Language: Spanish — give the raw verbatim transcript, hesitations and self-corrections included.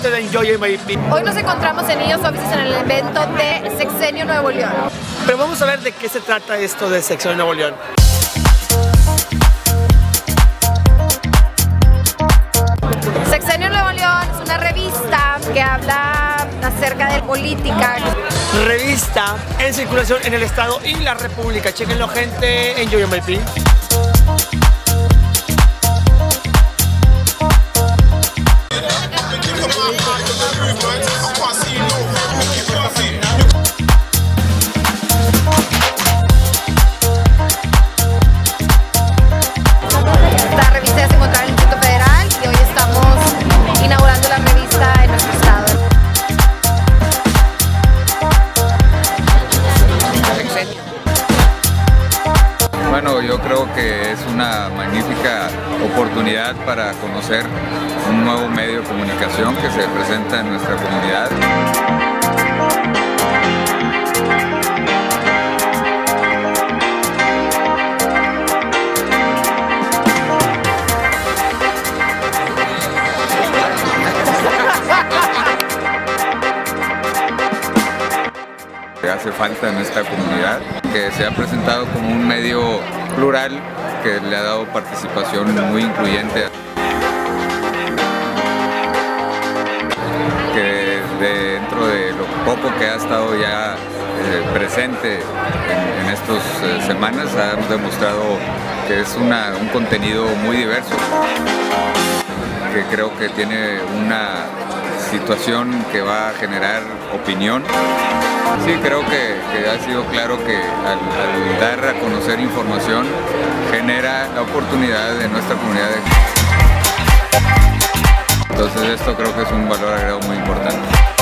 parte de Enjoy M V P. Hoy nos encontramos en I O S Offices en el evento de Sexenio Nuevo León. Pero vamos a ver de qué se trata esto de Sexenio Nuevo León. Sexenio Nuevo León es una revista que habla acerca de política. Revista en circulación en el estado y la república. Chequenlo, gente, Enjoy M V P. Esta revista ya se encontraba en el Instituto Federal y hoy estamos inaugurando la revista en nuestro estado. Bueno, yo creo que es una magnífica oportunidad para conocer un nuevo medio de comunicación que se presenta en nuestra comunidad. Que hace falta en esta comunidad, que se ha presentado como un medio plural que le ha dado participación muy incluyente, que dentro de lo poco que ha estado ya eh, presente en, en estas eh, semanas ha demostrado que es una, un contenido muy diverso, que creo que tiene una situación que va a generar opinión. Sí, creo que, que ha sido claro que al, al dar a conocer información genera la oportunidad de nuestra comunidad. Entonces esto creo que es un valor agregado muy importante.